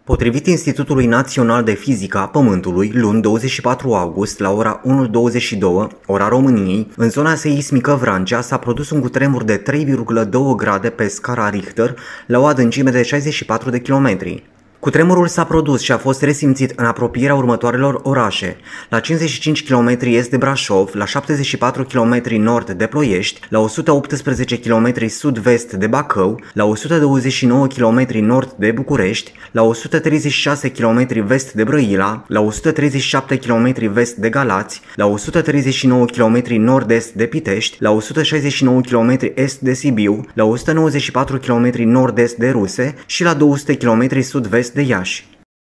Potrivit Institutului Național de Fizică a Pământului, luni 24 august, la ora 1:22, ora României, în zona seismică Vrancea s-a produs un cutremur de 3,2 grade pe scara Richter la o adâncime de 64 de kilometri. Cutremurul s-a produs și a fost resimțit în apropierea următoarelor orașe: la 55 km est de Brașov, la 74 km nord de Ploiești, la 118 km sud-vest de Bacău, la 129 km nord de București, la 136 km vest de Brăila, la 137 km vest de Galați, la 139 km nord-est de Pitești, la 169 km est de Sibiu, la 194 km nord-est de Ruse și la 200 km sud-vest de Iași.